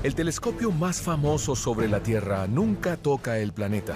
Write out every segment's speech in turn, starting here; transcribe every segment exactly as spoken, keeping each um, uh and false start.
El telescopio más famoso sobre la Tierra nunca toca el planeta.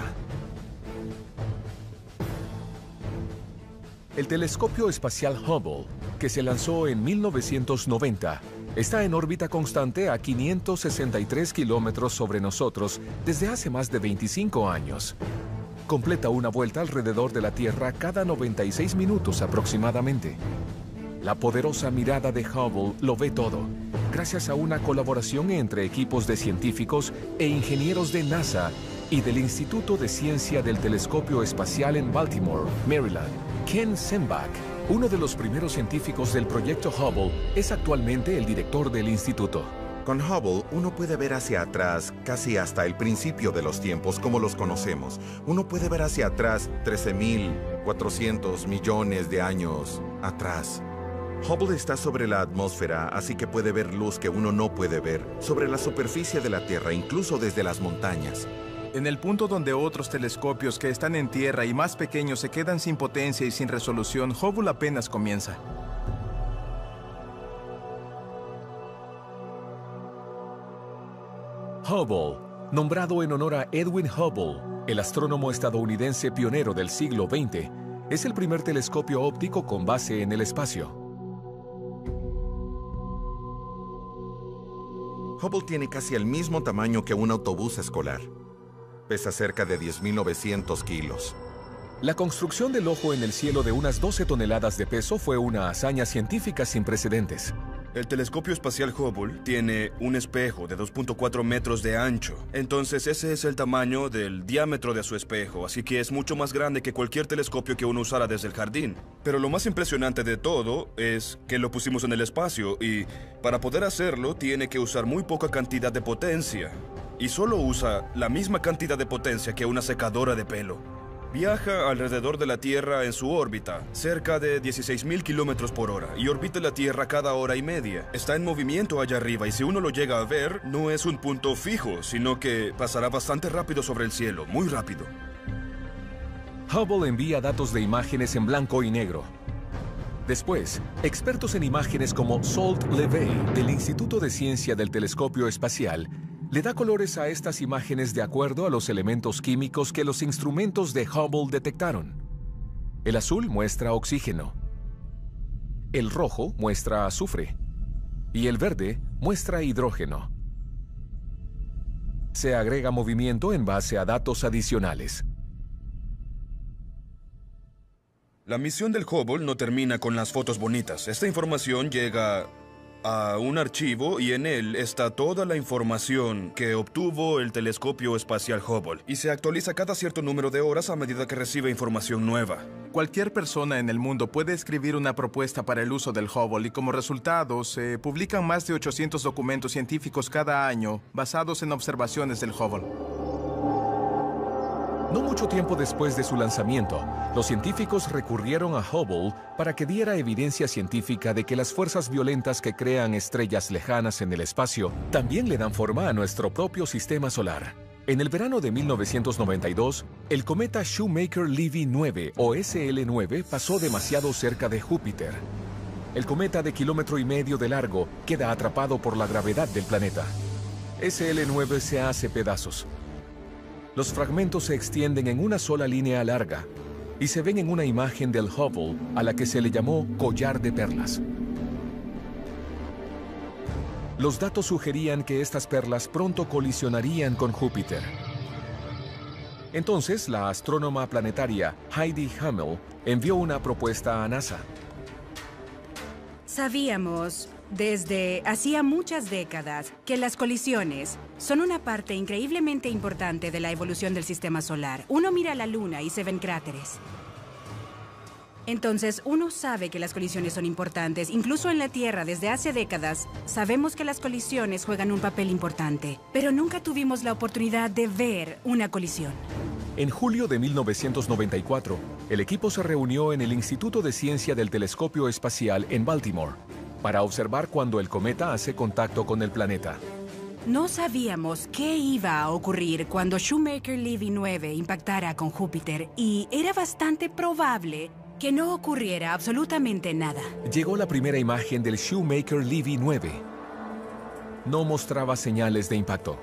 El telescopio espacial Hubble, que se lanzó en mil novecientos noventa, está en órbita constante a quinientos sesenta y tres kilómetros sobre nosotros desde hace más de veinticinco años. Completa una vuelta alrededor de la Tierra cada noventa y seis minutos aproximadamente. La poderosa mirada de Hubble lo ve todo, gracias a una colaboración entre equipos de científicos e ingenieros de NASA y del Instituto de Ciencia del Telescopio Espacial en Baltimore, Maryland. Ken Sembach, uno de los primeros científicos del proyecto Hubble, es actualmente el director del instituto. Con Hubble, uno puede ver hacia atrás casi hasta el principio de los tiempos como los conocemos. Uno puede ver hacia atrás trece mil cuatrocientos millones de años atrás. Hubble está sobre la atmósfera, así que puede ver luz que uno no puede ver, sobre la superficie de la Tierra, incluso desde las montañas. En el punto donde otros telescopios que están en tierra y más pequeños se quedan sin potencia y sin resolución, Hubble apenas comienza. Hubble, nombrado en honor a Edwin Hubble, el astrónomo estadounidense pionero del siglo veinte, es el primer telescopio óptico con base en el espacio. Hubble tiene casi el mismo tamaño que un autobús escolar. Pesa cerca de diez mil novecientos kilos. La construcción del ojo en el cielo de unas doce toneladas de peso fue una hazaña científica sin precedentes. El telescopio espacial Hubble tiene un espejo de dos punto cuatro metros de ancho. Entonces ese es el tamaño del diámetro de su espejo, así que es mucho más grande que cualquier telescopio que uno usara desde el jardín. Pero lo más impresionante de todo es que lo pusimos en el espacio y para poder hacerlo tiene que usar muy poca cantidad de potencia. Y solo usa la misma cantidad de potencia que una secadora de pelo. Viaja alrededor de la Tierra en su órbita, cerca de dieciséis mil kilómetros por hora, y orbita la Tierra cada hora y media. Está en movimiento allá arriba, y si uno lo llega a ver, no es un punto fijo, sino que pasará bastante rápido sobre el cielo, muy rápido. Hubble envía datos de imágenes en blanco y negro. Después, expertos en imágenes como Salt Levey, del Instituto de Ciencia del Telescopio Espacial, le da colores a estas imágenes de acuerdo a los elementos químicos que los instrumentos de Hubble detectaron. El azul muestra oxígeno, el rojo muestra azufre y el verde muestra hidrógeno. Se agrega movimiento en base a datos adicionales. La misión del Hubble no termina con las fotos bonitas. Esta información llega a un archivo y en él está toda la información que obtuvo el telescopio espacial Hubble y se actualiza cada cierto número de horas a medida que recibe información nueva. Cualquier persona en el mundo puede escribir una propuesta para el uso del Hubble y como resultado se publican más de ochocientos documentos científicos cada año basados en observaciones del Hubble. No mucho tiempo después de su lanzamiento, los científicos recurrieron a Hubble para que diera evidencia científica de que las fuerzas violentas que crean estrellas lejanas en el espacio también le dan forma a nuestro propio sistema solar. En el verano de mil novecientos noventa y dos, el cometa Shoemaker-Levy nueve o S L nueve pasó demasiado cerca de Júpiter. El cometa de kilómetro y medio de largo queda atrapado por la gravedad del planeta. S L nueve se hace pedazos. Los fragmentos se extienden en una sola línea larga y se ven en una imagen del Hubble a la que se le llamó collar de perlas. Los datos sugerían que estas perlas pronto colisionarían con Júpiter. Entonces, la astrónoma planetaria Heidi Hammel envió una propuesta a NASA. Sabíamos desde hacía muchas décadas que las colisiones son una parte increíblemente importante de la evolución del sistema solar. Uno mira la luna y se ven cráteres. Entonces, uno sabe que las colisiones son importantes. Incluso en la Tierra, desde hace décadas, sabemos que las colisiones juegan un papel importante. Pero nunca tuvimos la oportunidad de ver una colisión. En julio de mil novecientos noventa y cuatro, el equipo se reunió en el Instituto de Ciencia del Telescopio Espacial en Baltimore para observar cuando el cometa hace contacto con el planeta. No sabíamos qué iba a ocurrir cuando Shoemaker-Levy nueve impactara con Júpiter y era bastante probable que no ocurriera absolutamente nada. Llegó la primera imagen del Shoemaker-Levy nueve. no mostraba señales de impacto.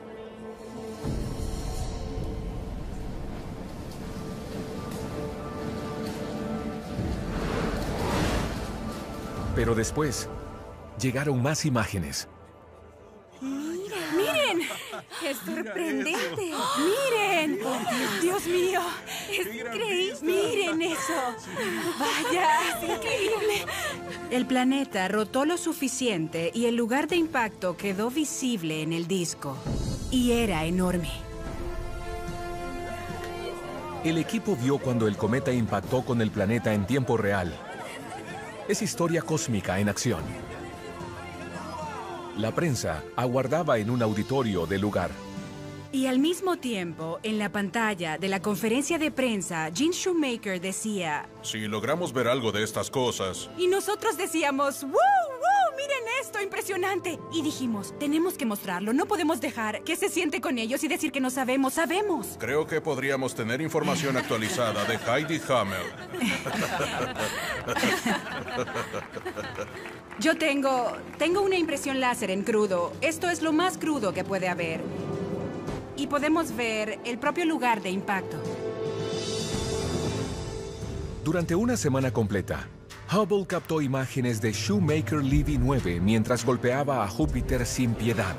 Pero después, llegaron más imágenes. ¡Miren! ¡Es sorprendente! ¡Miren! ¡Dios mío! ¡Es increíble! ¡Miren eso! ¡Vaya! ¡Es increíble! El planeta rotó lo suficiente y el lugar de impacto quedó visible en el disco. Y era enorme. El equipo vio cuando el cometa impactó con el planeta en tiempo real. Es historia cósmica en acción. La prensa aguardaba en un auditorio del lugar. Y al mismo tiempo, en la pantalla de la conferencia de prensa, Gene Shoemaker decía... Si logramos ver algo de estas cosas... Y nosotros decíamos, ¡wow, wow! ¡Miren esto, impresionante! Y dijimos, tenemos que mostrarlo, no podemos dejar que se siente con ellos y decir que no sabemos, sabemos. Creo que podríamos tener información actualizada de Heidi Hammer. Yo tengo... tengo una impresión láser en crudo. Esto es lo más crudo que puede haber. Y podemos ver el propio lugar de impacto. Durante una semana completa, Hubble captó imágenes de Shoemaker-Levy nueve mientras golpeaba a Júpiter sin piedad.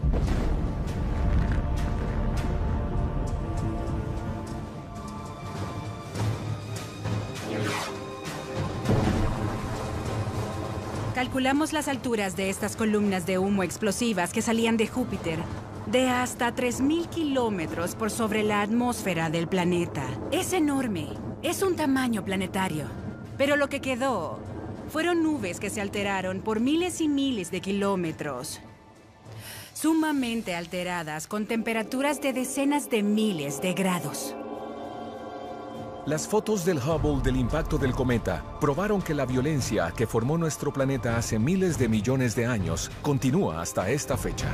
Calculamos las alturas de estas columnas de humo explosivas que salían de Júpiter, de hasta tres mil kilómetros por sobre la atmósfera del planeta. Es enorme. Es un tamaño planetario. Pero lo que quedó fueron nubes que se alteraron por miles y miles de kilómetros. Sumamente alteradas, con temperaturas de decenas de miles de grados. Las fotos del Hubble del impacto del cometa probaron que la violencia que formó nuestro planeta hace miles de millones de años continúa hasta esta fecha.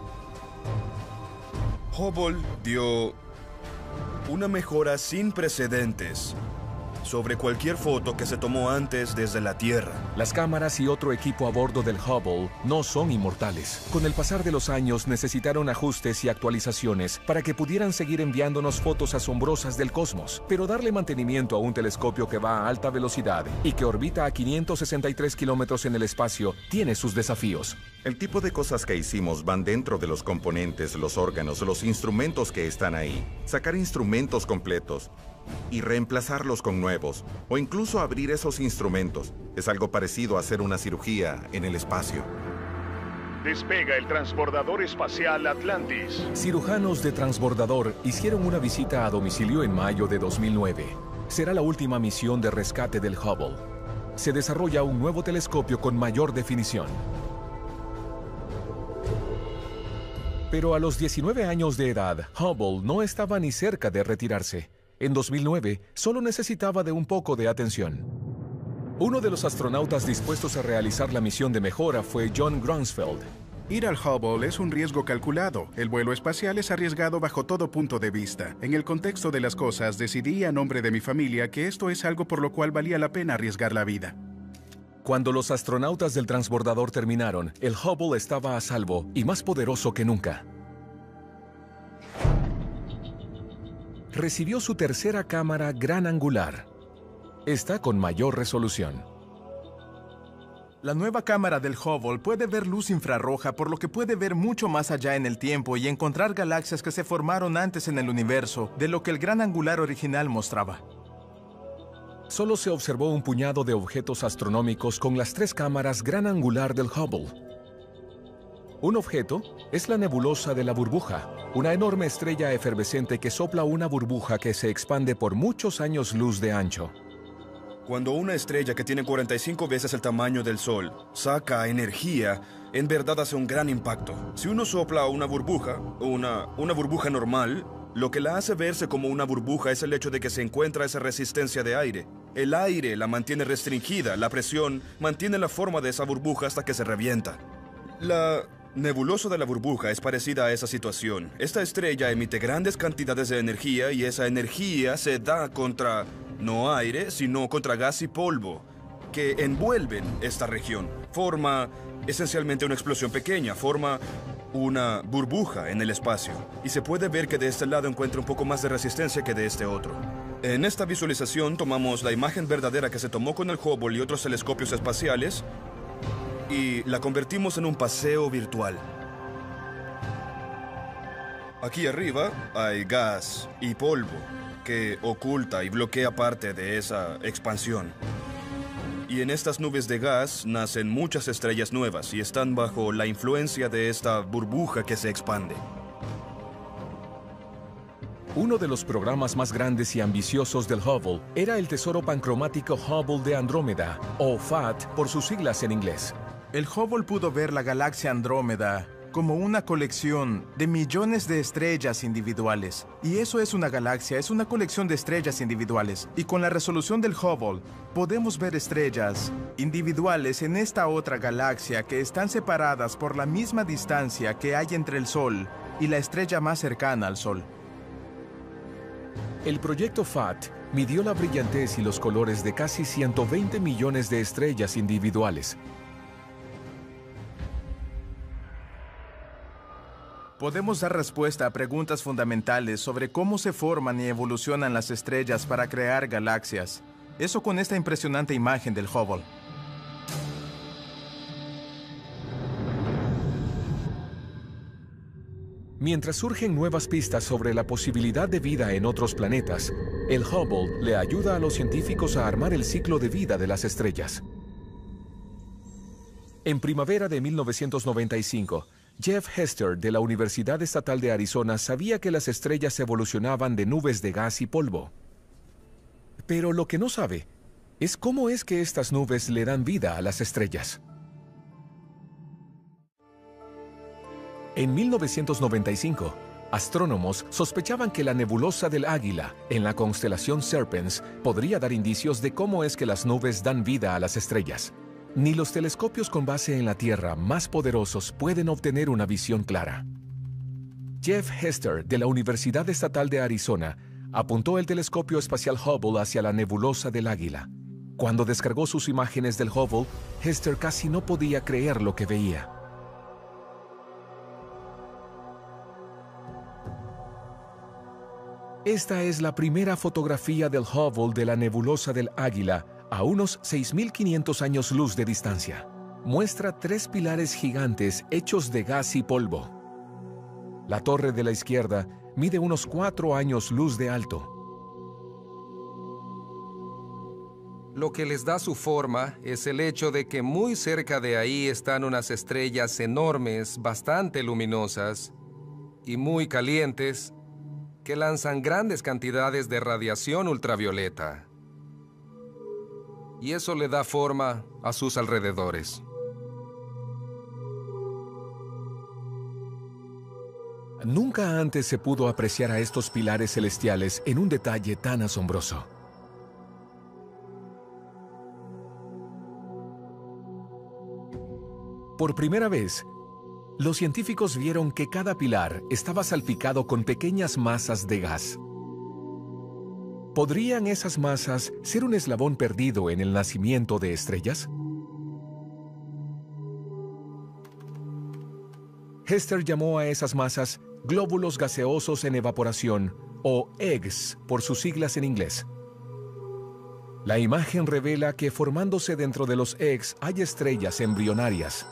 Hubble dio una mejora sin precedentes sobre cualquier foto que se tomó antes desde la Tierra. Las cámaras y otro equipo a bordo del Hubble no son inmortales. Con el pasar de los años necesitaron ajustes y actualizaciones para que pudieran seguir enviándonos fotos asombrosas del cosmos. Pero darle mantenimiento a un telescopio que va a alta velocidad y que orbita a quinientos sesenta y tres kilómetros en el espacio tiene sus desafíos. El tipo de cosas que hicimos van dentro de los componentes, los órganos, los instrumentos que están ahí. Sacar instrumentos completos y reemplazarlos con nuevos, o incluso abrir esos instrumentos. Es algo parecido a hacer una cirugía en el espacio. Despega el transbordador espacial Atlantis. Cirujanos de transbordador hicieron una visita a domicilio en mayo de dos mil nueve. Será la última misión de rescate del Hubble. Se desarrolla un nuevo telescopio con mayor definición. Pero a los diecinueve años de edad, Hubble no estaba ni cerca de retirarse. En dos mil nueve, solo necesitaba de un poco de atención. Uno de los astronautas dispuestos a realizar la misión de mejora fue John Grunsfeld. Ir al Hubble es un riesgo calculado. El vuelo espacial es arriesgado bajo todo punto de vista. En el contexto de las cosas, decidí a nombre de mi familia que esto es algo por lo cual valía la pena arriesgar la vida. Cuando los astronautas del transbordador terminaron, el Hubble estaba a salvo y más poderoso que nunca. Recibió su tercera cámara gran angular. Está con mayor resolución. La nueva cámara del Hubble puede ver luz infrarroja, por lo que puede ver mucho más allá en el tiempo y encontrar galaxias que se formaron antes en el universo de lo que el gran angular original mostraba. Solo se observó un puñado de objetos astronómicos con las tres cámaras gran angular del Hubble. Un objeto es la nebulosa de la burbuja, una enorme estrella efervescente que sopla una burbuja que se expande por muchos años luz de ancho. Cuando una estrella que tiene cuarenta y cinco veces el tamaño del Sol saca energía, en verdad hace un gran impacto. Si uno sopla una burbuja, una, una burbuja normal, lo que la hace verse como una burbuja es el hecho de que se encuentra esa resistencia de aire. El aire la mantiene restringida, la presión mantiene la forma de esa burbuja hasta que se revienta. La nebulosa de la burbuja es parecida a esa situación. Esta estrella emite grandes cantidades de energía y esa energía se da contra no aire, sino contra gas y polvo que envuelven esta región. Forma esencialmente una explosión pequeña, forma una burbuja en el espacio, y se puede ver que de este lado encuentra un poco más de resistencia que de este otro. En esta visualización tomamos la imagen verdadera que se tomó con el Hubble y otros telescopios espaciales y la convertimos en un paseo virtual. Aquí arriba hay gas y polvo que oculta y bloquea parte de esa expansión. Y en estas nubes de gas nacen muchas estrellas nuevas y están bajo la influencia de esta burbuja que se expande. Uno de los programas más grandes y ambiciosos del Hubble era el tesoro pancromático Hubble de Andrómeda, o F A T por sus siglas en inglés. El Hubble pudo ver la galaxia Andrómeda como una colección de millones de estrellas individuales. Y eso es una galaxia, es una colección de estrellas individuales. Y con la resolución del Hubble, podemos ver estrellas individuales en esta otra galaxia que están separadas por la misma distancia que hay entre el Sol y la estrella más cercana al Sol. El proyecto F A T midió la brillantez y los colores de casi ciento veinte millones de estrellas individuales. Podemos dar respuesta a preguntas fundamentales sobre cómo se forman y evolucionan las estrellas para crear galaxias. Eso con esta impresionante imagen del Hubble. Mientras surgen nuevas pistas sobre la posibilidad de vida en otros planetas, el Hubble le ayuda a los científicos a armar el ciclo de vida de las estrellas. En primavera de mil novecientos noventa y cinco, Jeff Hester de la Universidad Estatal de Arizona sabía que las estrellas evolucionaban de nubes de gas y polvo. Pero lo que no sabe es cómo es que estas nubes le dan vida a las estrellas. En mil novecientos noventa y cinco, astrónomos sospechaban que la nebulosa del Águila, en la constelación Serpens, podría dar indicios de cómo es que las nubes dan vida a las estrellas. Ni los telescopios con base en la Tierra más poderosos pueden obtener una visión clara. Jeff Hester, de la Universidad Estatal de Arizona, apuntó el telescopio espacial Hubble hacia la nebulosa del Águila. Cuando descargó sus imágenes del Hubble, Hester casi no podía creer lo que veía. Esta es la primera fotografía del Hubble de la nebulosa del Águila a unos seis mil quinientos años luz de distancia. Muestra tres pilares gigantes hechos de gas y polvo. La torre de la izquierda mide unos cuatro años luz de alto. Lo que les da su forma es el hecho de que muy cerca de ahí están unas estrellas enormes, bastante luminosas y muy calientes, que lanzan grandes cantidades de radiación ultravioleta. Y eso le da forma a sus alrededores. Nunca antes se pudo apreciar a estos pilares celestiales en un detalle tan asombroso. Por primera vez, los científicos vieron que cada pilar estaba salpicado con pequeñas masas de gas. ¿Podrían esas masas ser un eslabón perdido en el nacimiento de estrellas? Hester llamó a esas masas glóbulos gaseosos en evaporación, o eggs por sus siglas en inglés. La imagen revela que formándose dentro de los eggs hay estrellas embrionarias.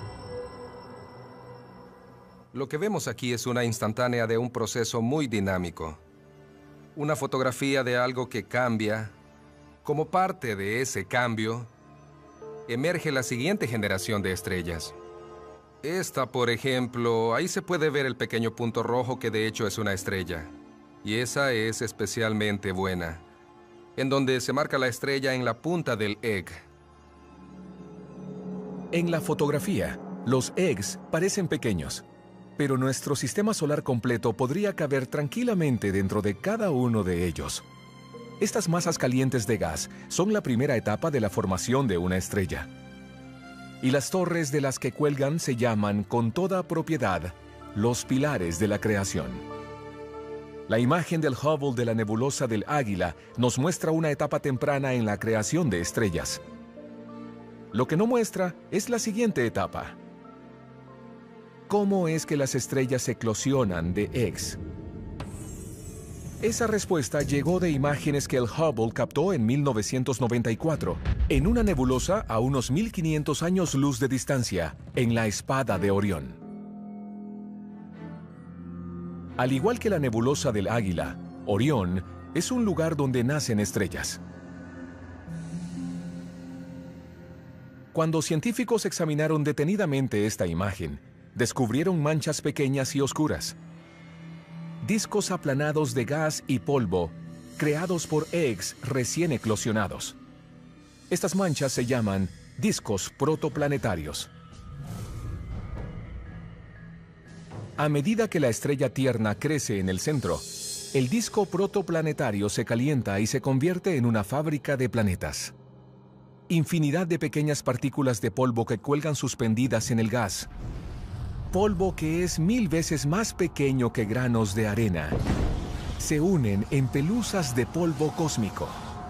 Lo que vemos aquí es una instantánea de un proceso muy dinámico. Una fotografía de algo que cambia. Como parte de ese cambio, emerge la siguiente generación de estrellas. Esta, por ejemplo, ahí se puede ver el pequeño punto rojo que de hecho es una estrella. Y esa es especialmente buena, en donde se marca la estrella en la punta del egg. En la fotografía, los eggs parecen pequeños, pero nuestro sistema solar completo podría caber tranquilamente dentro de cada uno de ellos. Estas masas calientes de gas son la primera etapa de la formación de una estrella. Y las torres de las que cuelgan se llaman, con toda propiedad, los pilares de la creación. La imagen del Hubble de la nebulosa del Águila nos muestra una etapa temprana en la creación de estrellas. Lo que no muestra es la siguiente etapa. ¿cómo es que las estrellas eclosionan de X? Esa respuesta llegó de imágenes que el Hubble captó en mil novecientos noventa y cuatro, en una nebulosa a unos mil quinientos años luz de distancia, en la Espada de Orión. Al igual que la nebulosa del Águila, Orión es un lugar donde nacen estrellas. Cuando científicos examinaron detenidamente esta imagen, descubrieron manchas pequeñas y oscuras. Discos aplanados de gas y polvo, creados por X recién eclosionados. Estas manchas se llaman discos protoplanetarios. A medida que la estrella tierna crece en el centro, el disco protoplanetario se calienta y se convierte en una fábrica de planetas. Infinidad de pequeñas partículas de polvo que cuelgan suspendidas en el gas. Polvo que es mil veces más pequeño que granos de arena, se unen en pelusas de polvo cósmico.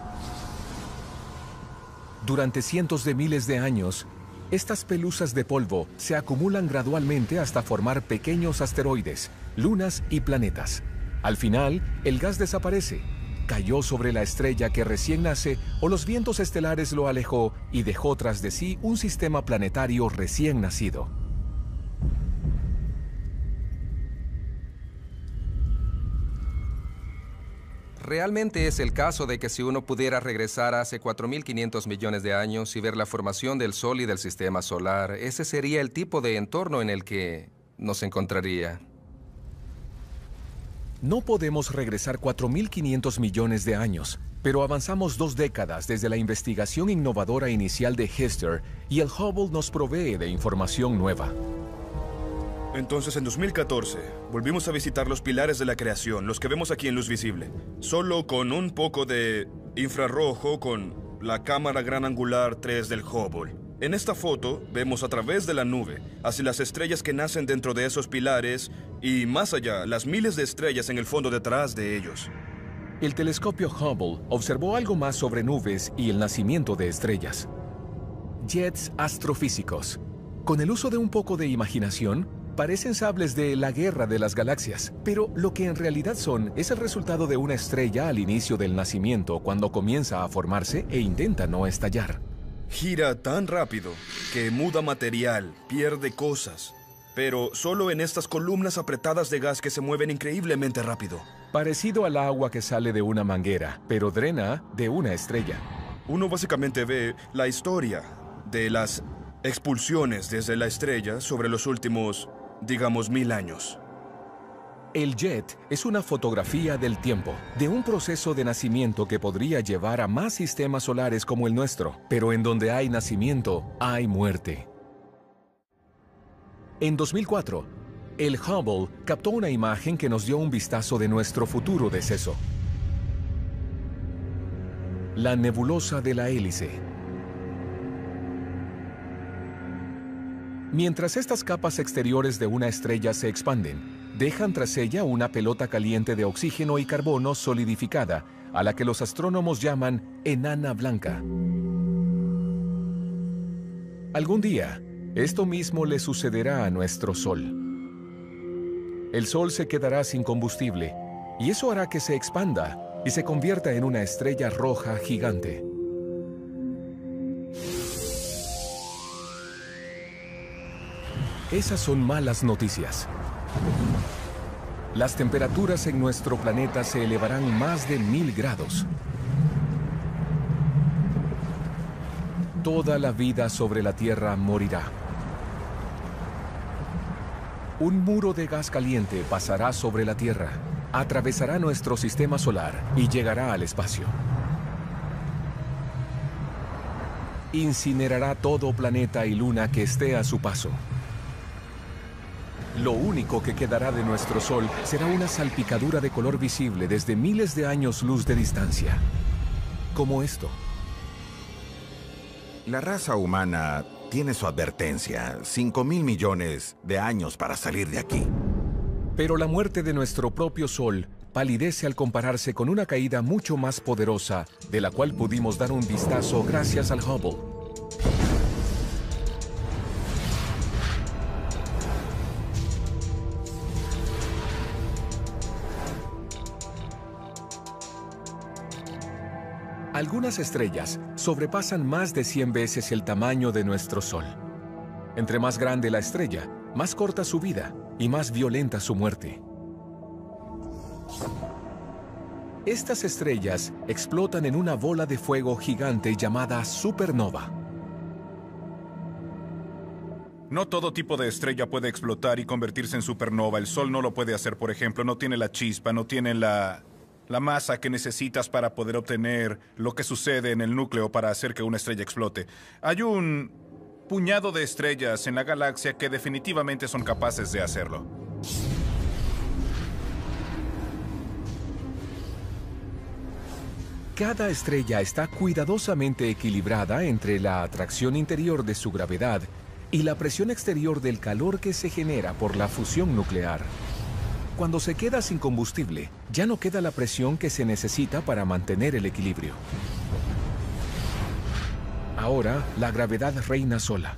Durante cientos de miles de años, estas pelusas de polvo se acumulan gradualmente hasta formar pequeños asteroides, lunas y planetas. Al final, el gas desaparece, cayó sobre la estrella que recién nace o los vientos estelares lo alejó y dejó tras de sí un sistema planetario recién nacido. Realmente es el caso de que si uno pudiera regresar hace cuatro mil quinientos millones de años y ver la formación del Sol y del Sistema Solar, ese sería el tipo de entorno en el que nos encontraría. No podemos regresar cuatro mil quinientos millones de años, pero avanzamos dos décadas desde la investigación innovadora inicial de Hester y el Hubble nos provee de información nueva. Entonces, en dos mil catorce, volvimos a visitar los pilares de la creación, los que vemos aquí en luz visible, solo con un poco de infrarrojo con la cámara gran angular tres del Hubble. En esta foto, vemos a través de la nube, hacia las estrellas que nacen dentro de esos pilares y, más allá, las miles de estrellas en el fondo detrás de ellos. El telescopio Hubble observó algo más sobre nubes y el nacimiento de estrellas. Jets astrofísicos. Con el uso de un poco de imaginación, parecen sables de la guerra de las galaxias, pero lo que en realidad son es el resultado de una estrella al inicio del nacimiento cuando comienza a formarse e intenta no estallar. Gira tan rápido que muda material, pierde cosas, pero solo en estas columnas apretadas de gas que se mueven increíblemente rápido. Parecido al agua que sale de una manguera, pero drena de una estrella. Uno básicamente ve la historia de las expulsiones desde la estrella sobre los últimos, digamos, mil años. El jet es una fotografía del tiempo, de un proceso de nacimiento que podría llevar a más sistemas solares como el nuestro, pero en donde hay nacimiento, hay muerte. En dos mil cuatro, el Hubble captó una imagen que nos dio un vistazo de nuestro futuro deceso. La nebulosa de la hélice. Mientras estas capas exteriores de una estrella se expanden, dejan tras ella una pelota caliente de oxígeno y carbono solidificada, a la que los astrónomos llaman enana blanca. Algún día, esto mismo le sucederá a nuestro Sol. El Sol se quedará sin combustible, y eso hará que se expanda y se convierta en una estrella roja gigante. Esas son malas noticias. Las temperaturas en nuestro planeta se elevarán más de mil grados. Toda la vida sobre la Tierra morirá. Un muro de gas caliente pasará sobre la Tierra, atravesará nuestro sistema solar y llegará al espacio. Incinerará todo planeta y luna que esté a su paso. Lo único que quedará de nuestro Sol será una salpicadura de color visible desde miles de años luz de distancia. Como esto. La raza humana tiene su advertencia. Cinco mil millones de años para salir de aquí. Pero la muerte de nuestro propio Sol palidece al compararse con una caída mucho más poderosa, de la cual pudimos dar un vistazo gracias al Hubble. Algunas estrellas sobrepasan más de cien veces el tamaño de nuestro Sol. Entre más grande la estrella, más corta su vida y más violenta su muerte. Estas estrellas explotan en una bola de fuego gigante llamada supernova. No todo tipo de estrella puede explotar y convertirse en supernova. El Sol no lo puede hacer, por ejemplo. No tiene la chispa, no tiene la, la masa que necesitas para poder obtener lo que sucede en el núcleo para hacer que una estrella explote. Hay un puñado de estrellas en la galaxia que definitivamente son capaces de hacerlo. Cada estrella está cuidadosamente equilibrada entre la atracción interior de su gravedad y la presión exterior del calor que se genera por la fusión nuclear. Cuando se queda sin combustible, ya no queda la presión que se necesita para mantener el equilibrio. Ahora, la gravedad reina sola.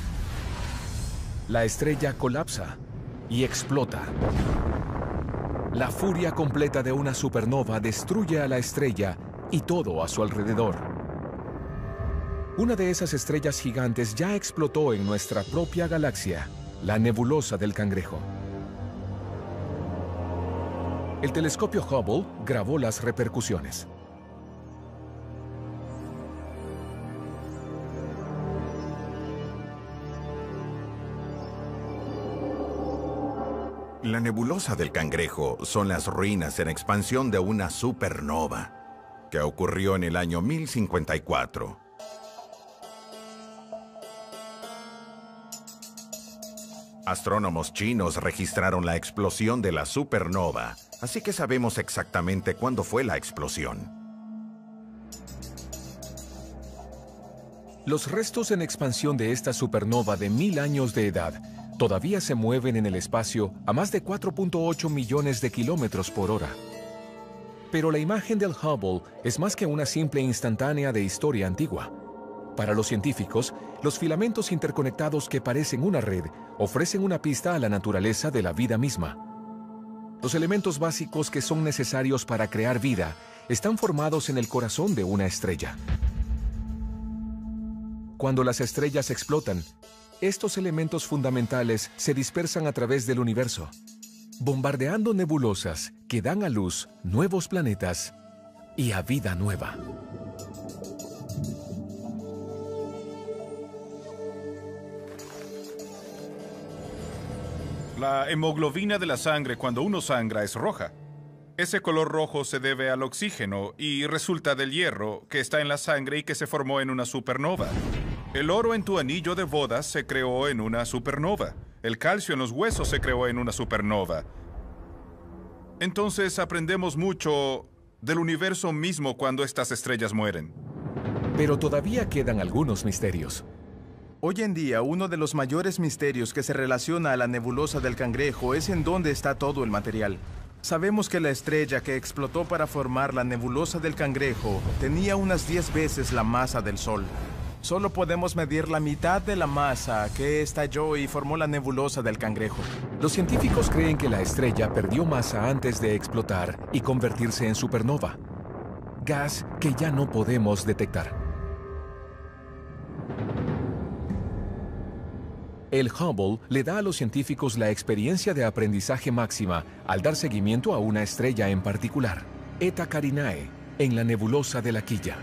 La estrella colapsa y explota. La furia completa de una supernova destruye a la estrella y todo a su alrededor. Una de esas estrellas gigantes ya explotó en nuestra propia galaxia, la nebulosa del Cangrejo. El telescopio Hubble grabó las repercusiones. La nebulosa del Cangrejo son las ruinas en expansión de una supernova que ocurrió en el año mil cincuenta y cuatro. Astrónomos chinos registraron la explosión de la supernova, así que sabemos exactamente cuándo fue la explosión. Los restos en expansión de esta supernova de mil años de edad todavía se mueven en el espacio a más de cuatro punto ocho millones de kilómetros por hora. Pero la imagen del Hubble es más que una simple instantánea de historia antigua. Para los científicos, los filamentos interconectados que parecen una red ofrecen una pista a la naturaleza de la vida misma. Los elementos básicos que son necesarios para crear vida están formados en el corazón de una estrella. Cuando las estrellas explotan, estos elementos fundamentales se dispersan a través del universo, bombardeando nebulosas que dan a luz nuevos planetas y a vida nueva. La hemoglobina de la sangre cuando uno sangra es roja. Ese color rojo se debe al oxígeno y resulta del hierro que está en la sangre y que se formó en una supernova. El oro en tu anillo de bodas se creó en una supernova. El calcio en los huesos se creó en una supernova. Entonces aprendemos mucho del universo mismo cuando estas estrellas mueren. Pero todavía quedan algunos misterios. Hoy en día, uno de los mayores misterios que se relaciona a la nebulosa del Cangrejo es en dónde está todo el material. Sabemos que la estrella que explotó para formar la nebulosa del Cangrejo tenía unas diez veces la masa del Sol. Solo podemos medir la mitad de la masa que estalló y formó la nebulosa del Cangrejo. Los científicos creen que la estrella perdió masa antes de explotar y convertirse en supernova, gas que ya no podemos detectar. El Hubble le da a los científicos la experiencia de aprendizaje máxima al dar seguimiento a una estrella en particular, Eta Carinae, en la nebulosa de la Quilla.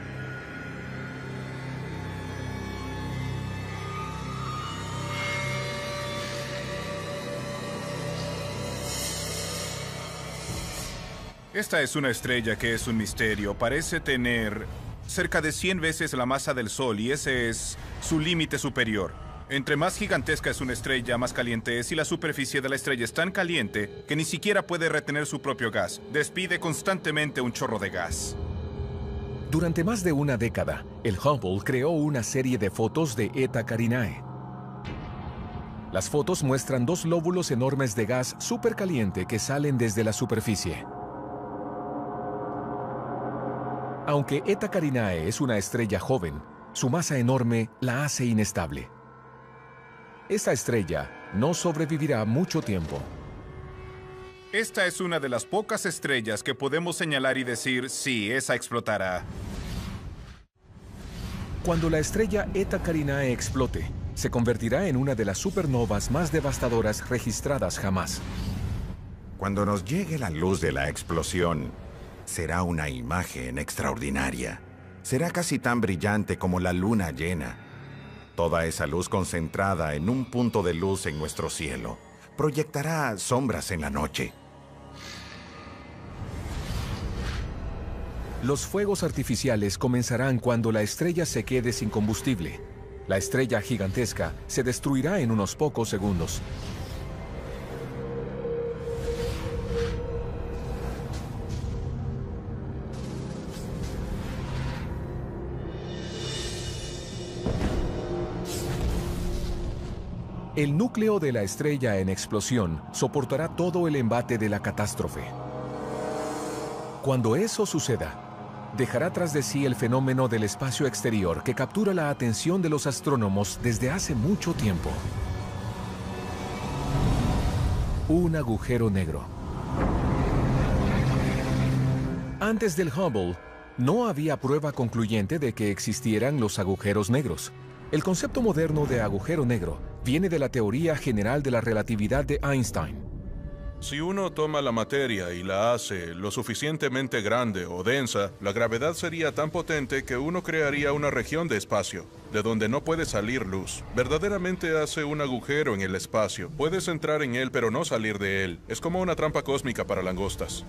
Esta es una estrella que es un misterio. Parece tener cerca de cien veces la masa del Sol y ese es su límite superior. Entre más gigantesca es una estrella, más caliente es, y la superficie de la estrella es tan caliente que ni siquiera puede retener su propio gas. Despide constantemente un chorro de gas. Durante más de una década, el Hubble creó una serie de fotos de Eta Carinae. Las fotos muestran dos lóbulos enormes de gas supercaliente que salen desde la superficie. Aunque Eta Carinae es una estrella joven, su masa enorme la hace inestable. Esta estrella no sobrevivirá mucho tiempo. Esta es una de las pocas estrellas que podemos señalar y decir, sí, esa explotará. Cuando la estrella Eta Carinae explote, se convertirá en una de las supernovas más devastadoras registradas jamás. Cuando nos llegue la luz de la explosión, será una imagen extraordinaria. Será casi tan brillante como la luna llena. Toda esa luz concentrada en un punto de luz en nuestro cielo proyectará sombras en la noche. Los fuegos artificiales comenzarán cuando la estrella se quede sin combustible. La estrella gigantesca se destruirá en unos pocos segundos. El núcleo de la estrella en explosión soportará todo el embate de la catástrofe. Cuando eso suceda, dejará tras de sí el fenómeno del espacio exterior que captura la atención de los astrónomos desde hace mucho tiempo. Un agujero negro. Antes del Hubble, no había prueba concluyente de que existieran los agujeros negros. El concepto moderno de agujero negro viene de la teoría general de la relatividad de Einstein. Si uno toma la materia y la hace lo suficientemente grande o densa, la gravedad sería tan potente que uno crearía una región de espacio, de donde no puede salir luz. Verdaderamente hace un agujero en el espacio. Puedes entrar en él pero no salir de él. Es como una trampa cósmica para langostas.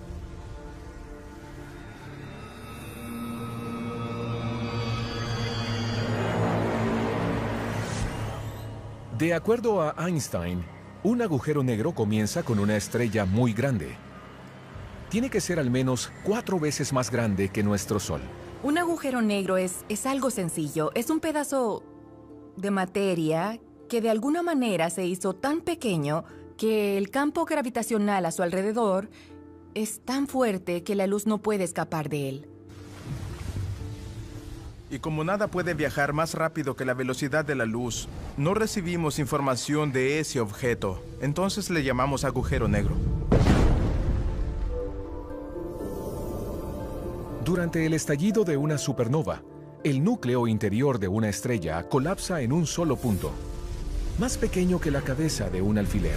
De acuerdo a Einstein, un agujero negro comienza con una estrella muy grande. Tiene que ser al menos cuatro veces más grande que nuestro Sol. Un agujero negro es, es algo sencillo. Es un pedazo de materia que de alguna manera se hizo tan pequeño que el campo gravitacional a su alrededor es tan fuerte que la luz no puede escapar de él. Y como nada puede viajar más rápido que la velocidad de la luz, no recibimos información de ese objeto. Entonces le llamamos agujero negro. Durante el estallido de una supernova, el núcleo interior de una estrella colapsa en un solo punto, más pequeño que la cabeza de un alfiler.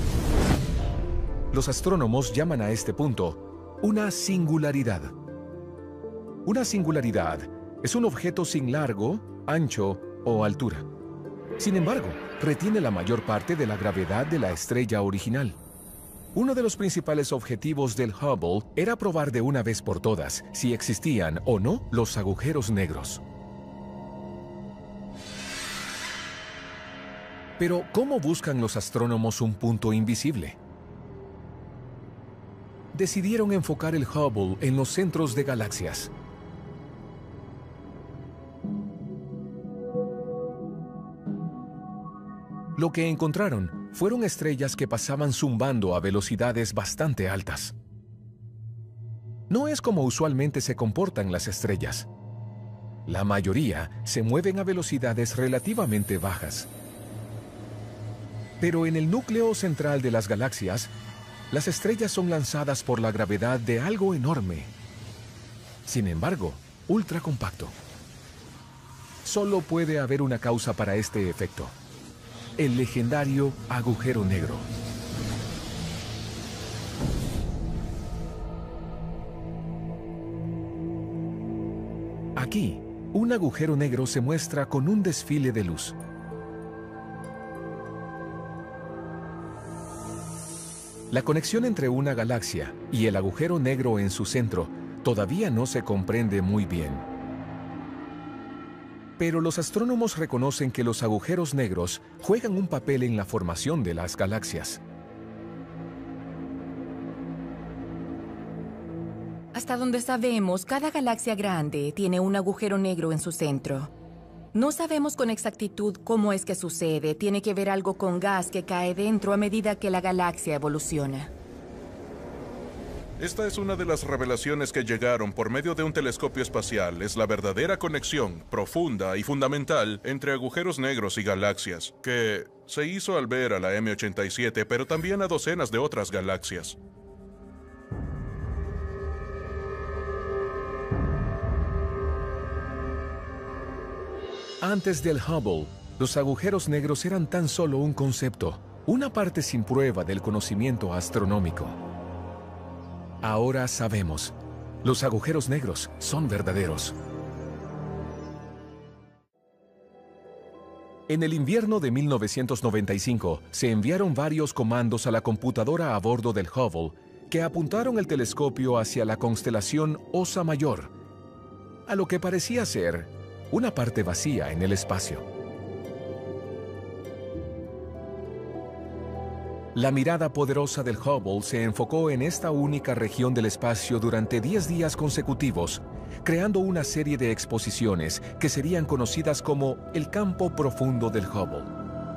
Los astrónomos llaman a este punto una singularidad. Una singularidad es un objeto sin largo, ancho o altura. Sin embargo, retiene la mayor parte de la gravedad de la estrella original. Uno de los principales objetivos del Hubble era probar de una vez por todas si existían o no los agujeros negros. Pero, ¿cómo buscan los astrónomos un punto invisible? Decidieron enfocar el Hubble en los centros de galaxias. Lo que encontraron fueron estrellas que pasaban zumbando a velocidades bastante altas. No es como usualmente se comportan las estrellas. La mayoría se mueven a velocidades relativamente bajas. Pero en el núcleo central de las galaxias, las estrellas son lanzadas por la gravedad de algo enorme. Sin embargo, ultra compacto. Solo puede haber una causa para este efecto: el legendario agujero negro. Aquí, un agujero negro se muestra con un desfile de luz. La conexión entre una galaxia y el agujero negro en su centro todavía no se comprende muy bien. Pero los astrónomos reconocen que los agujeros negros juegan un papel en la formación de las galaxias. Hasta donde sabemos, cada galaxia grande tiene un agujero negro en su centro. No sabemos con exactitud cómo es que sucede. Tiene que ver algo con gas que cae dentro a medida que la galaxia evoluciona. Esta es una de las revelaciones que llegaron por medio de un telescopio espacial. Es la verdadera conexión profunda y fundamental entre agujeros negros y galaxias, que se hizo al ver a la M ochenta y siete, pero también a docenas de otras galaxias. Antes del Hubble, los agujeros negros eran tan solo un concepto, una parte sin prueba del conocimiento astronómico. Ahora sabemos, los agujeros negros son verdaderos. En el invierno de mil novecientos noventa y cinco, se enviaron varios comandos a la computadora a bordo del Hubble que apuntaron el telescopio hacia la constelación Osa Mayor, a lo que parecía ser una parte vacía en el espacio. La mirada poderosa del Hubble se enfocó en esta única región del espacio durante diez días consecutivos, creando una serie de exposiciones que serían conocidas como el campo profundo del Hubble.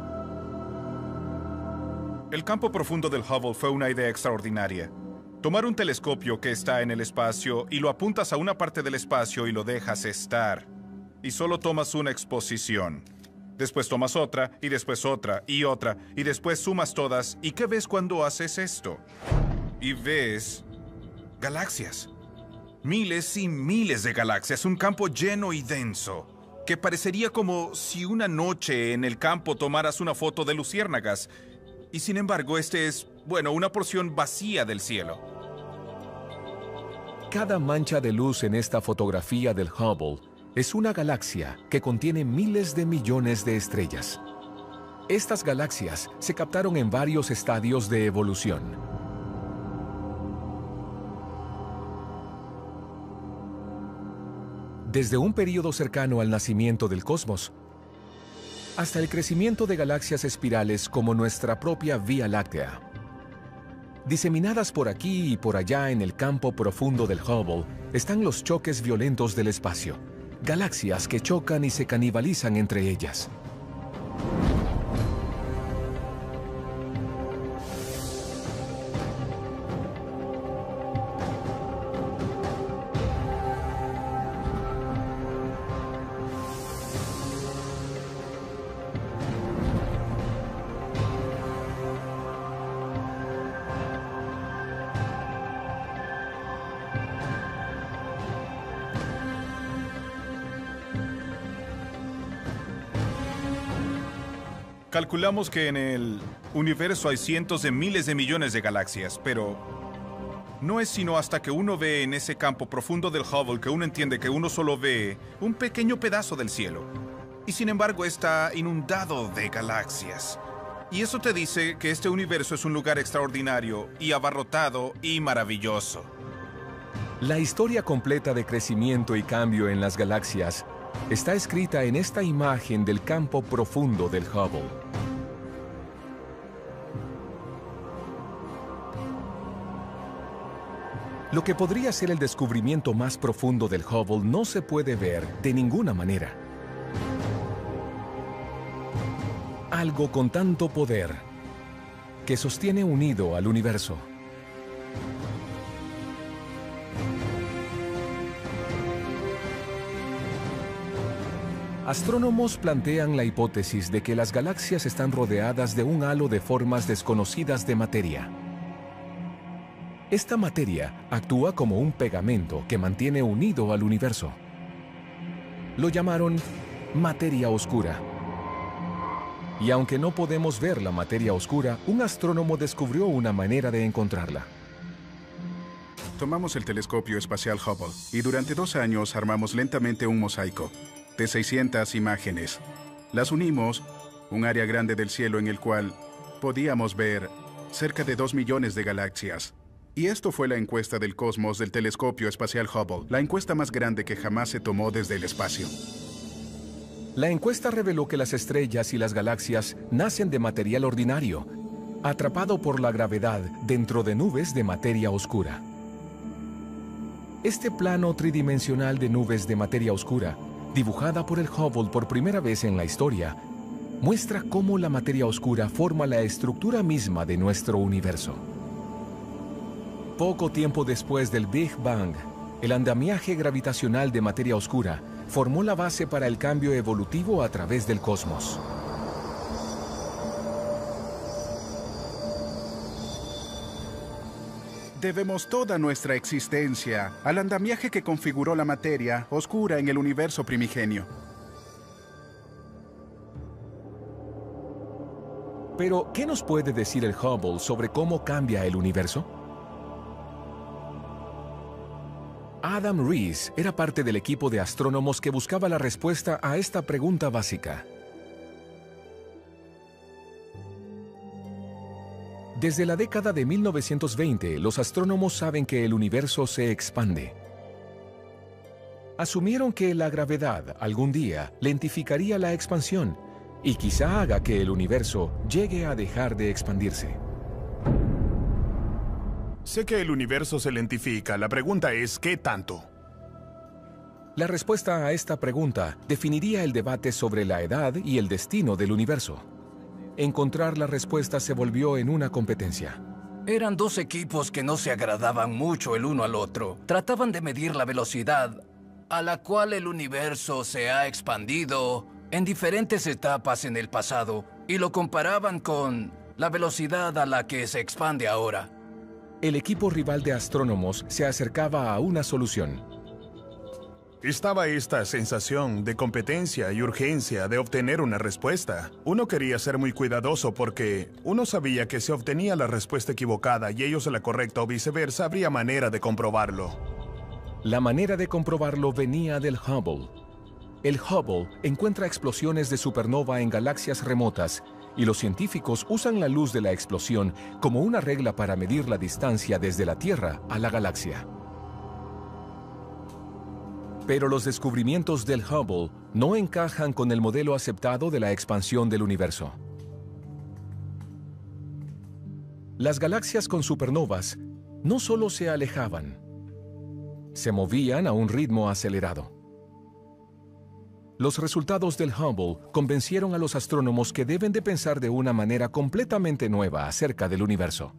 El campo profundo del Hubble fue una idea extraordinaria. Tomar un telescopio que está en el espacio y lo apuntas a una parte del espacio y lo dejas estar. Y solo tomas una exposición. Después tomas otra, y después otra, y otra, y después sumas todas. ¿Y qué ves cuando haces esto? Y ves galaxias. Miles y miles de galaxias, un campo lleno y denso, que parecería como si una noche en el campo tomaras una foto de luciérnagas. Y sin embargo, este es, bueno, una porción vacía del cielo. Cada mancha de luz en esta fotografía del Hubble es una galaxia que contiene miles de millones de estrellas. Estas galaxias se captaron en varios estadios de evolución. Desde un período cercano al nacimiento del cosmos, hasta el crecimiento de galaxias espirales como nuestra propia Vía Láctea. Diseminadas por aquí y por allá en el campo profundo del Hubble están los choques violentos del espacio. Galaxias que chocan y se canibalizan entre ellas. Calculamos que en el universo hay cientos de miles de millones de galaxias, pero no es sino hasta que uno ve en ese campo profundo del Hubble que uno entiende que uno solo ve un pequeño pedazo del cielo. Y sin embargo está inundado de galaxias. Y eso te dice que este universo es un lugar extraordinario y abarrotado y maravilloso. La historia completa de crecimiento y cambio en las galaxias está escrita en esta imagen del campo profundo del Hubble. Lo que podría ser el descubrimiento más profundo del Hubble no se puede ver de ninguna manera. Algo con tanto poder que sostiene unido al universo. Astrónomos plantean la hipótesis de que las galaxias están rodeadas de un halo de formas desconocidas de materia. Esta materia actúa como un pegamento que mantiene unido al universo. Lo llamaron materia oscura. Y aunque no podemos ver la materia oscura, un astrónomo descubrió una manera de encontrarla. Tomamos el telescopio espacial Hubble y durante dos años armamos lentamente un mosaico de seiscientas imágenes. Las unimos, un área grande del cielo en el cual podíamos ver cerca de dos millones de galaxias. Y esto fue la encuesta del cosmos del telescopio espacial Hubble, la encuesta más grande que jamás se tomó desde el espacio. La encuesta reveló que las estrellas y las galaxias nacen de material ordinario, atrapado por la gravedad dentro de nubes de materia oscura. Este plano tridimensional de nubes de materia oscura, dibujada por el Hubble por primera vez en la historia, muestra cómo la materia oscura forma la estructura misma de nuestro universo. Poco tiempo después del Big Bang, el andamiaje gravitacional de materia oscura formó la base para el cambio evolutivo a través del cosmos. Debemos toda nuestra existencia al andamiaje que configuró la materia oscura en el universo primigenio. Pero, ¿qué nos puede decir el Hubble sobre cómo cambia el universo? Adam Rees era parte del equipo de astrónomos que buscaba la respuesta a esta pregunta básica. Desde la década de mil novecientos veinte, los astrónomos saben que el universo se expande. Asumieron que la gravedad algún día lentificaría la expansión y quizá haga que el universo llegue a dejar de expandirse. Sé que el universo se lentifica. La pregunta es, ¿qué tanto? La respuesta a esta pregunta definiría el debate sobre la edad y el destino del universo. Encontrar la respuesta se volvió en una competencia. Eran dos equipos que no se agradaban mucho el uno al otro. Trataban de medir la velocidad a la cual el universo se ha expandido en diferentes etapas en el pasado y lo comparaban con la velocidad a la que se expande ahora. El equipo rival de astrónomos se acercaba a una solución. Estaba esta sensación de competencia y urgencia de obtener una respuesta. Uno quería ser muy cuidadoso porque uno sabía que si obtenía la respuesta equivocada y ellos la correcta o viceversa, habría manera de comprobarlo. La manera de comprobarlo venía del Hubble. El Hubble encuentra explosiones de supernova en galaxias remotas y los científicos usan la luz de la explosión como una regla para medir la distancia desde la Tierra a la galaxia. Pero los descubrimientos del Hubble no encajan con el modelo aceptado de la expansión del universo. Las galaxias con supernovas no solo se alejaban, se movían a un ritmo acelerado. Los resultados del Hubble convencieron a los astrónomos que deben de pensar de una manera completamente nueva acerca del universo.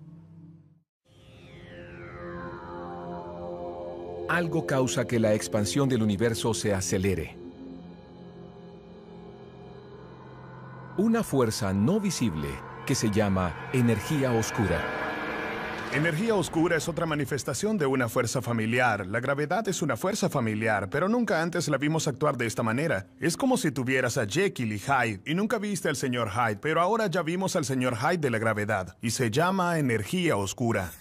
Algo causa que la expansión del universo se acelere. Una fuerza no visible que se llama energía oscura. Energía oscura es otra manifestación de una fuerza familiar. La gravedad es una fuerza familiar, pero nunca antes la vimos actuar de esta manera. Es como si tuvieras a Jekyll y Hyde, y nunca viste al señor Hyde, pero ahora ya vimos al señor Hyde de la gravedad, y se llama energía oscura.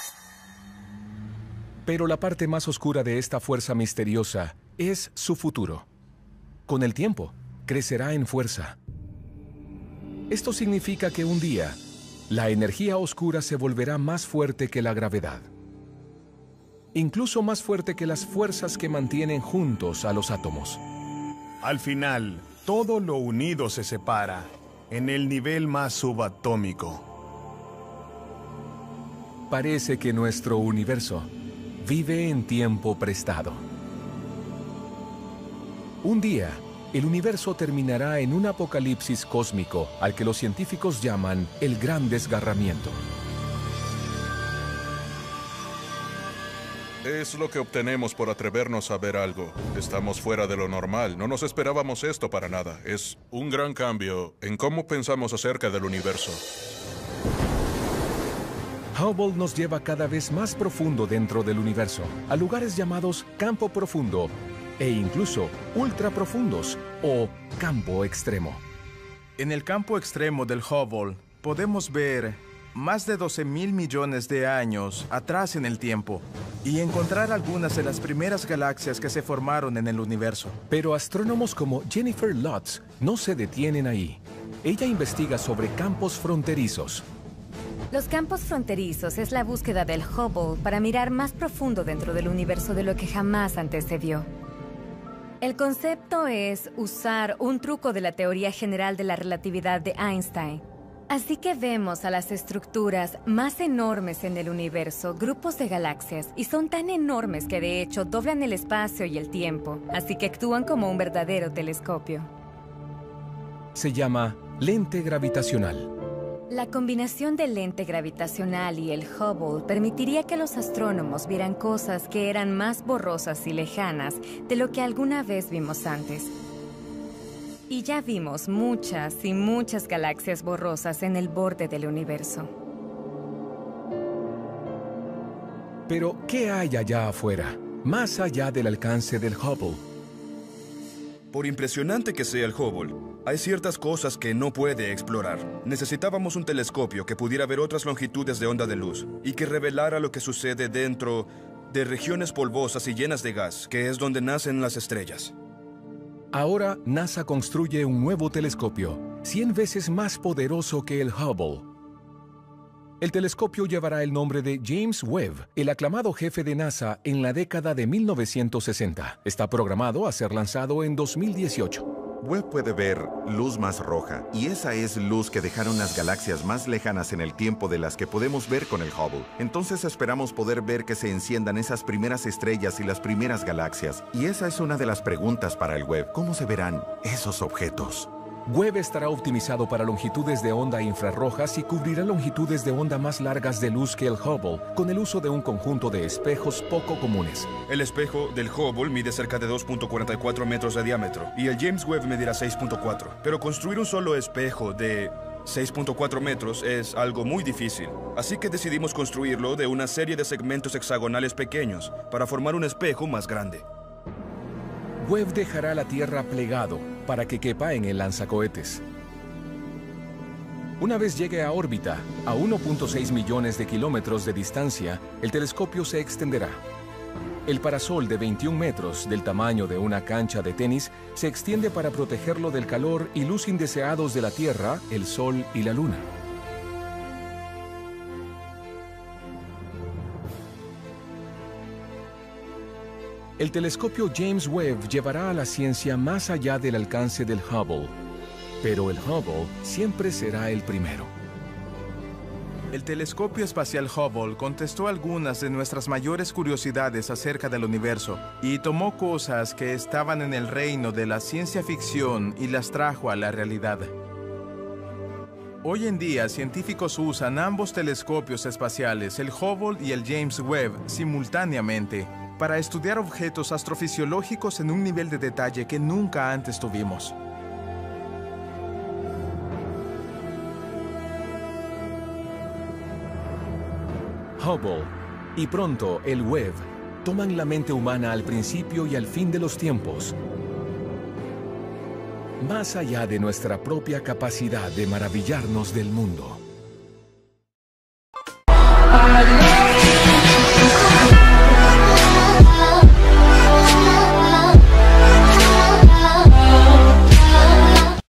Pero la parte más oscura de esta fuerza misteriosa es su futuro. Con el tiempo, crecerá en fuerza. Esto significa que un día, la energía oscura se volverá más fuerte que la gravedad. Incluso más fuerte que las fuerzas que mantienen juntos a los átomos. Al final, todo lo unido se separa, en el nivel más subatómico. Parece que nuestro universo vive en tiempo prestado. Un día, el universo terminará en un apocalipsis cósmico al que los científicos llaman el Gran Desgarramiento. Es lo que obtenemos por atrevernos a ver algo. Estamos fuera de lo normal. No nos esperábamos esto para nada. Es un gran cambio en cómo pensamos acerca del universo. Hubble nos lleva cada vez más profundo dentro del universo, a lugares llamados campo profundo e incluso ultraprofundos o campo extremo. En el campo extremo del Hubble podemos ver más de doce mil millones de años atrás en el tiempo y encontrar algunas de las primeras galaxias que se formaron en el universo. Pero astrónomos como Jennifer Lutz no se detienen ahí. Ella investiga sobre campos fronterizos. Los campos fronterizos es la búsqueda del Hubble para mirar más profundo dentro del universo de lo que jamás antes se vio. El concepto es usar un truco de la teoría general de la relatividad de Einstein. Así que vemos a las estructuras más enormes en el universo, grupos de galaxias, y son tan enormes que de hecho doblan el espacio y el tiempo, así que actúan como un verdadero telescopio. Se llama lente gravitacional. La combinación del lente gravitacional y el Hubble permitiría que los astrónomos vieran cosas que eran más borrosas y lejanas de lo que alguna vez vimos antes. Y ya vimos muchas y muchas galaxias borrosas en el borde del universo. Pero, ¿qué hay allá afuera, más allá del alcance del Hubble? Por impresionante que sea el Hubble, hay ciertas cosas que no puede explorar. Necesitábamos un telescopio que pudiera ver otras longitudes de onda de luz y que revelara lo que sucede dentro de regiones polvosas y llenas de gas, que es donde nacen las estrellas. Ahora, NASA construye un nuevo telescopio, cien veces más poderoso que el Hubble. El telescopio llevará el nombre de James Webb, el aclamado jefe de NASA en la década de mil novecientos sesenta. Está programado a ser lanzado en dos mil dieciocho. Webb puede ver luz más roja, y esa es luz que dejaron las galaxias más lejanas en el tiempo de las que podemos ver con el Hubble. Entonces esperamos poder ver que se enciendan esas primeras estrellas y las primeras galaxias. Y esa es una de las preguntas para el Webb. ¿Cómo se verán esos objetos? Webb estará optimizado para longitudes de onda infrarrojas y cubrirá longitudes de onda más largas de luz que el Hubble, con el uso de un conjunto de espejos poco comunes. El espejo del Hubble mide cerca de dos punto cuarenta y cuatro metros de diámetro y el James Webb medirá seis punto cuatro. Pero construir un solo espejo de seis punto cuatro metros es algo muy difícil. Así que decidimos construirlo de una serie de segmentos hexagonales pequeños para formar un espejo más grande. Webb dejará la Tierra plegado para que quepa en el lanzacohetes. Una vez llegue a órbita, a uno punto seis millones de kilómetros de distancia, el telescopio se extenderá. El parasol de veintiún metros, del tamaño de una cancha de tenis, se extiende para protegerlo del calor y luz indeseados de la Tierra, el Sol y la Luna. El telescopio James Webb llevará a la ciencia más allá del alcance del Hubble, pero el Hubble siempre será el primero. El telescopio espacial Hubble contestó algunas de nuestras mayores curiosidades acerca del universo y tomó cosas que estaban en el reino de la ciencia ficción y las trajo a la realidad. Hoy en día, científicos usan ambos telescopios espaciales, el Hubble y el James Webb, simultáneamente, para estudiar objetos astrofisiológicos en un nivel de detalle que nunca antes tuvimos. Hubble y pronto el Webb toman la mente humana al principio y al fin de los tiempos, más allá de nuestra propia capacidad de maravillarnos del mundo.